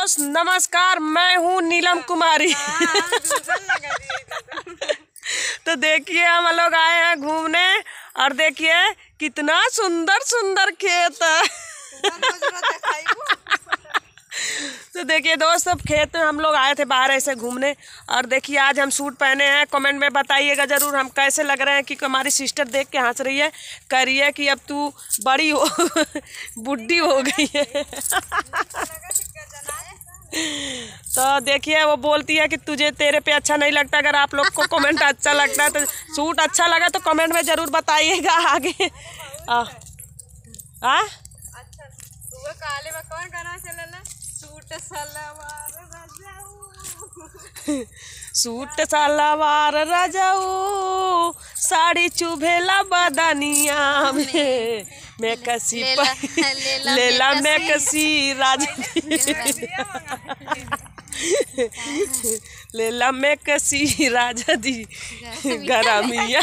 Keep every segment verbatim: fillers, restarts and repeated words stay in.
दोस्त नमस्कार, मैं हूँ नीलम कुमारी। तो देखिए हम लोग आए हैं घूमने और देखिए कितना सुंदर सुंदर खेत है। तो देखिए दोस्त, अब खेत में हम लोग आए थे बाहर ऐसे घूमने और देखिए आज हम सूट पहने हैं। कमेंट में बताइएगा ज़रूर हम कैसे लग रहे हैं, कि हमारी सिस्टर देख के हंस रही है, कह रही है कि अब तू बड़ी हो बुढ़ी हो गई है। तो देखिए वो बोलती है कि तुझे तेरे पे अच्छा नहीं लगता। अगर आप लोग को कमेंट अच्छा लगता है तो सूट अच्छा लगा तो कमेंट में ज़रूर बताइएगा आगे। आ, आ? अच्छा तू काले में कौन गाना चलला? सूट सलवार राजाऊ, सूट सलवार राजाऊ, साड़ी चुभेला बदनिया में, मैं कसी लेला मैं कसी राजा लेला मैं कसी राजा दी गरमिया।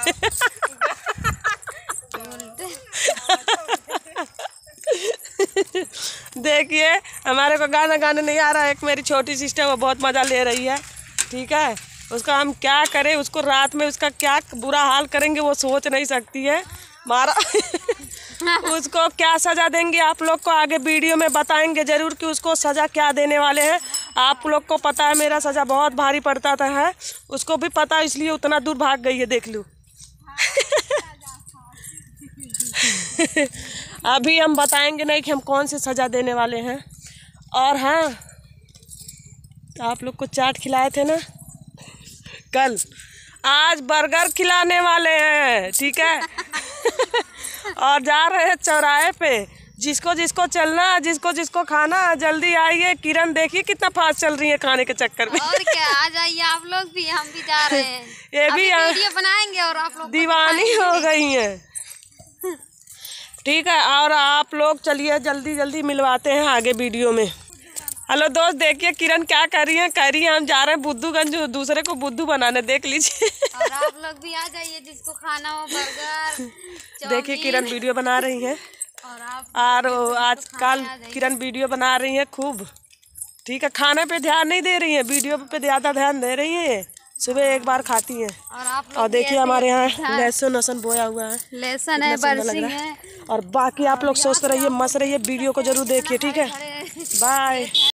देखिए हमारे को गाना गाने नहीं आ रहा है। एक मेरी छोटी सिस्टर वो बहुत मज़ा ले रही है, ठीक है। उसका हम क्या करें, उसको रात में उसका क्या बुरा हाल करेंगे वो सोच नहीं सकती है। मारा उसको क्या सज़ा देंगे आप लोग को आगे वीडियो में बताएंगे ज़रूर कि उसको सज़ा क्या देने वाले हैं। आप लोग को पता है मेरा सज़ा बहुत भारी पड़ता था है, उसको भी पता, इसलिए उतना दूर भाग गई है, देख लो। अभी हम बताएंगे नहीं कि हम कौन सी सज़ा देने वाले हैं। और हाँ, आप लोग को चाट खिलाए थे ना कल, आज बर्गर खिलाने वाले हैं, ठीक है। और जा रहे हैं चौराहे पे, जिसको जिसको चलना, जिसको जिसको खाना, जल्दी आइए। किरण देखिए कितना फास्ट चल रही है खाने के चक्कर में। और क्या, आ जाइए आप लोग भी, हम भी जा रहे हैं। ये भी वीडियो बनाएंगे और आप लोग दीवानी हो गई हैं, ठीक है। और आप लोग चलिए जल्दी जल्दी मिलवाते हैं आगे वीडियो में। हेलो दोस्त, देखिए किरण क्या कर रही है, कह रही है हम जा रहे हैं बुद्धूगंज दूसरे को बुद्धू बनाने, देख लीजिए। और आप लोग भी आ जाइए जिसको खाना हो, बर्गर। देखिए किरण वीडियो बना रही है और आप और आजकल किरण वीडियो बना रही है खूब, ठीक है। खाने पे ध्यान नहीं दे रही है, वीडियो पे ज़्यादा ध्यान दे रही है। सुबह एक बार खाती है। और आप और देखिए हमारे यहाँ लहसुन लहसुन बोया हुआ है, लहसुन है, बरसी है। और बाकी आप लोग सोचते रहिए, मस्त रहिए, वीडियो को जरूर देखिए, ठीक है। बाय।